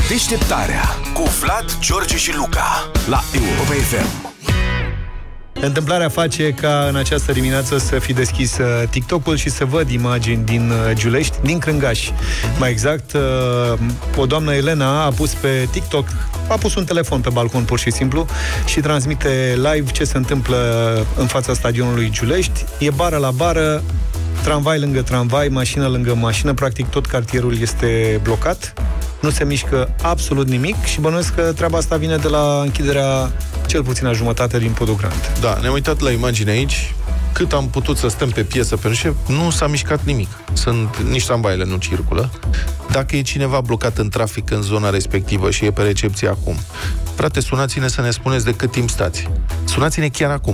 Deșteptarea cu Vlad, George și Luca la Europa FM. Întâmplarea face ca în această dimineață să fi deschis TikTok-ul și să văd imagini din Giulești, din Crângaș. Mai exact, o doamnă Elena a pus pe TikTok, a pus un telefon pe balcon pur și simplu și transmite live ce se întâmplă în fața stadionului Giulești. E bară la bară, tramvai lângă tramvai, mașină lângă mașină, practic tot cartierul este blocat. Nu se mișcă absolut nimic și bănuiesc că treaba asta vine de la închiderea cel puțin a jumătate din Podul Grand. Da, ne-am uitat la imagine aici. Cât am putut să stăm pe piesă pe șef, nu s-a mișcat nimic. Nici tramvaiele nu circulă. Dacă e cineva blocat în trafic în zona respectivă și e pe recepție acum, frate, sunați-ne să ne spuneți de cât timp stați. Sunați-ne chiar acum.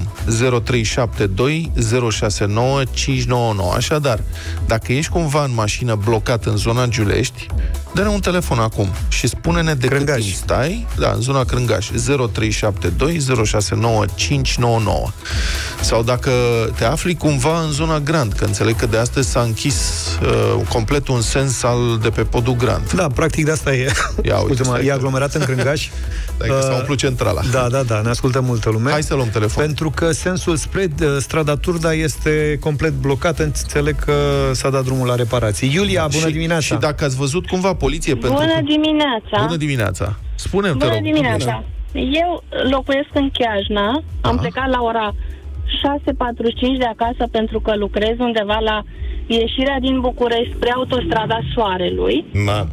0372 069 599. Așadar, dacă ești cumva în mașină blocat în zona Giulești, dă-ne un telefon acum și spune-ne de Crângaș. cât timp stai. Da, în zona Crângaș. 0372 069 599. Sau dacă te afli cumva în zona Grand, că înțeleg că de astăzi s-a închis complet un sens de pe Podul Grand. Da, practic de asta e. Scuze-mă, e aglomerat în Crângaș. Că s-a umplut centrala. Da, ne ascultă multă lume. Hai să luăm telefon. Pentru că sensul spre strada Turda este complet blocat. Înțeleg că s-a dat drumul la reparații. Iulia, bună dimineața. Și dacă ați văzut cumva poliție pentru... Bună dimineața. Bună dimineața. Spune-mi, te rog. Bună dimineața. Eu locuiesc în Chiajna. Am plecat la ora 6:45 de acasă pentru că lucrez undeva la ieșirea din București spre autostrada Soarelui.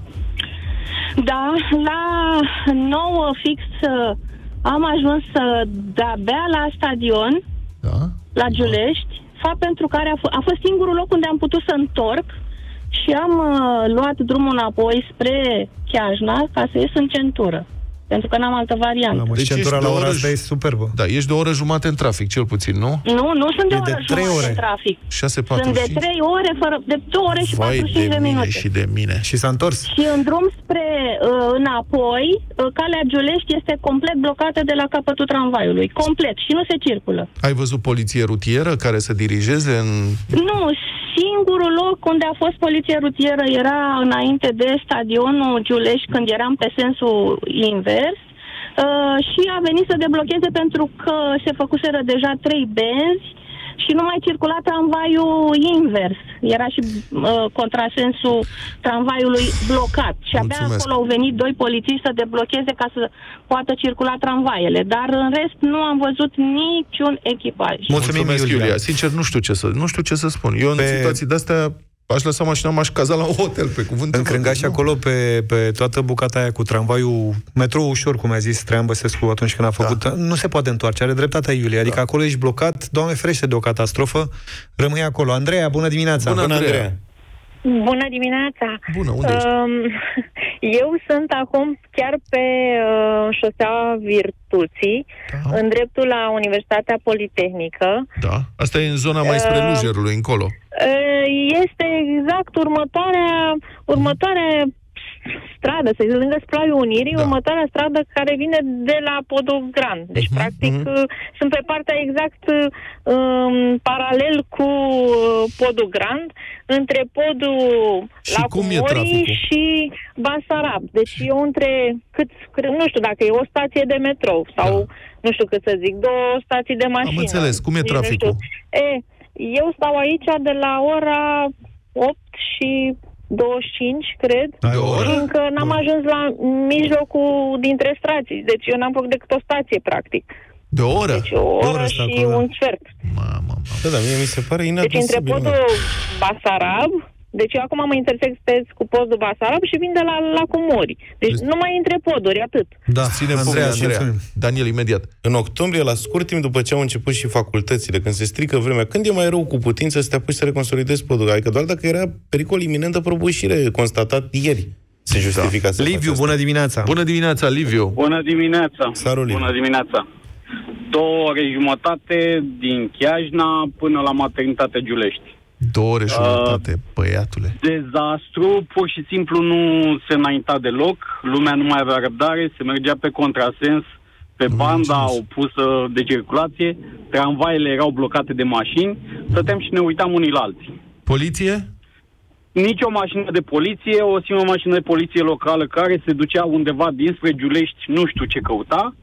Da, la 9 fix am ajuns de-abia la stadion, la Giulești, fapt pentru care a fost singurul loc unde am putut să întorc și am luat drumul înapoi spre Chiajna ca să ies în centură. Pentru că n-am altă variantă. Deci centura la ora asta e superbă. Da, ești de o oră jumate în trafic, cel puțin, nu? Nu sunt de o oră 3 jumătate ore. în trafic. 6:45. Sunt de 3 ore, de 2 ore și 45 de minute. Și de mine. Și s-a întors. Și în drum spre înapoi, calea Giulești este complet blocată de la capătul tramvaiului. Complet. Și nu se circulă. Ai văzut poliție rutieră care să dirigeze în... Nu, singurul loc unde a fost poliție rutieră era înainte de stadionul Giulești, când eram pe sensul invers. Și a venit să deblocheze pentru că se făcuseră deja 3 benzi și nu mai circula tramvaiul invers. Era și contrasensul tramvaiului blocat. Și abia acolo au venit 2 polițiști să deblocheze ca să poată circula tramvaiele. Dar în rest nu am văzut niciun echipaj. Mulțumesc, Iulia. Sincer, nu știu ce să spun. Eu în situații de-astea aș lăsa mașina, m-aș caza la un hotel, pe cuvânt. În Crângaș, acolo, pe toată bucata aia cu tramvaiul, metrou ușor, cum a zis Traian Băsescu atunci când a făcut, nu se poate întoarce, are dreptatea Iulia. Adică acolo ești blocat, Doamne ferește de o catastrofă, rămâi acolo. Andreea, bună dimineața! Bună, Andreea! Bună dimineața! Bună, unde ești? Eu sunt acum chiar pe șosea Virtuții, în dreptul la Universitatea Politehnică. Da, asta e în zona mai spre Lujerului, încolo. Este exact următoarea stradă, să zic, lângă Splaiul Unirii, următoarea stradă care vine de la Podul Grand. Deci, practic, sunt pe partea exact paralel cu Podul Grand, între Podul la Comori și Basarab. Deci eu nu știu dacă e o stație de metrou sau, nu știu cât să zic, 2 stații de mașină. Am înțeles, cum e traficul? Eu stau aici de la ora 8 și 25, cred. Și încă n-am ajuns la mijlocul dintre stații. Deci eu n-am făcut decât o stație, practic. De o oră? Deci o oră și un sfert. Da, mie mi se pare inadmisibil. Deci între Podul Basarab, deci eu acum mă intersectez cu Podul Basarab și vin de la Comori. Deci numai între poduri, atât. Da, ține Andreea. Daniel, imediat. În octombrie, la scurt timp după ce au început și facultățile, când se strică vremea, când e mai rău cu putință să te apuci să reconsolidezi podul? Adică doar dacă era pericol iminent de prăbușire constatat ieri se justifica să Liviu, bună dimineața! Bună dimineața, Liviu! Bună dimineața! Sarul Bună dimineața! 2 ore jumătate din Chiajna până la maternitate Giulești. 2 ore jumătate, băiatule. Dezastru, pur și simplu nu se înainta deloc, lumea nu mai avea răbdare, se mergea pe contrasens, pe banda opusă de circulație, tramvaiele erau blocate de mașini, stăteam și ne uitam unii la alții. Poliție? nici o mașină de poliție, o singură mașină de poliție locală care se ducea undeva dinspre Giulești, nu știu ce căuta.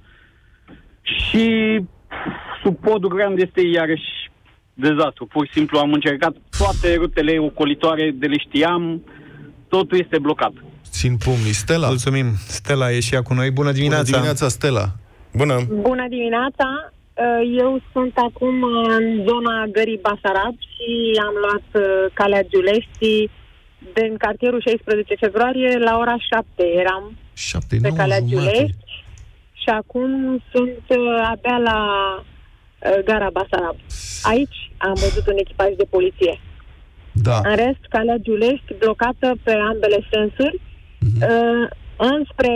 Și sub podul Grand este iarăși dezastru. Pur și simplu am încercat toate rutele ocolitoare, de le știam, totul este blocat. Țin pumnii. Stella. Mulțumim. Stella e și ea cu noi. Bună dimineața. Bună dimineața, Stella. Bună. Bună dimineața. Eu sunt acum în zona Gării Basarab și am luat calea Giuleștii din cartierul 16 februarie la ora 7. Eram pe calea Giulești și acum sunt abia la gara Basarab. Aici am văzut un echipaj de poliție. Da. În rest, calea Giulești blocată pe ambele sensuri. Înspre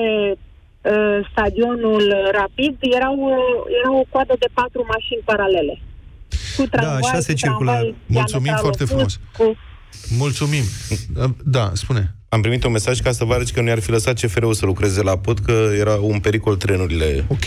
stadionul Rapid era o coadă de 4 mașini paralele. Cu tramvai, așa se circulă. Mulțumim foarte frumos. Mulțumim. Da, spune. Am primit un mesaj ca să vă arăt că nu i-ar fi lăsat CFR-ul să lucreze la pod, că era un pericol trenurile. Ok.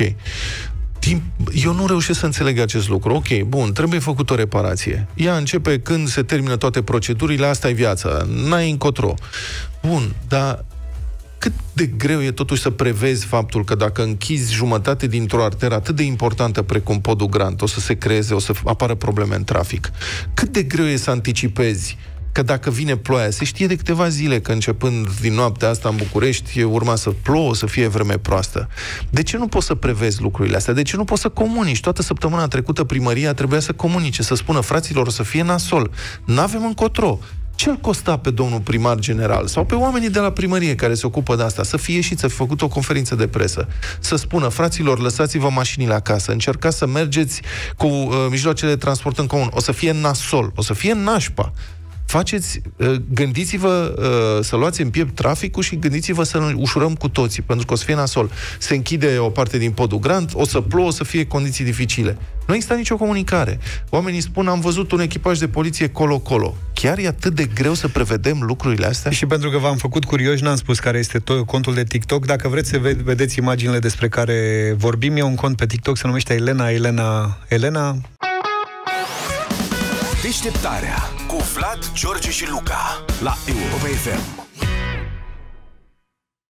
Eu nu reușesc să înțeleg acest lucru. Ok, bun, trebuie făcut o reparație. Ea începe când se termină toate procedurile, asta e viața, n-ai încotro. Bun, dar cât de greu e totuși să prevezi faptul că dacă închizi jumătate dintr-o arteră atât de importantă precum podul Grant, o să se creeze, o să apară probleme în trafic. Cât de greu e să anticipezi că dacă vine ploaia, se știe de câteva zile că începând din noaptea asta în București urma să plouă, să fie vreme proastă. De ce nu poți să prevezi lucrurile astea? De ce nu poți să comunici? Toată săptămâna trecută primăria trebuia să comunice, să spună fraților o să fie nasol. N-avem încotro. Ce-l costa pe domnul primar general sau pe oamenii de la primărie care se ocupă de asta să fie ieșiți, să fi făcut o conferință de presă, să spună, fraților, lăsați-vă mașinile acasă, încercați să mergeți cu mijloacele de transport în comun. O să fie nasol, o să fie nașpa. Gândiți-vă să luați în piept traficul și gândiți-vă să ușurăm cu toții, pentru că o să fie nasol. Se închide o parte din podul Grant, o să plouă, o să fie condiții dificile. Nu există nicio comunicare. Oamenii spun, am văzut un echipaj de poliție colo-colo. Chiar e atât de greu să prevedem lucrurile astea? Și pentru că v-am făcut curioși, n-am spus care este contul de TikTok. Dacă vreți să vedeți imaginile despre care vorbim, e un cont pe TikTok, se numește Elena. Deșteptarea cu Vlad, George și Luca la Europa FM.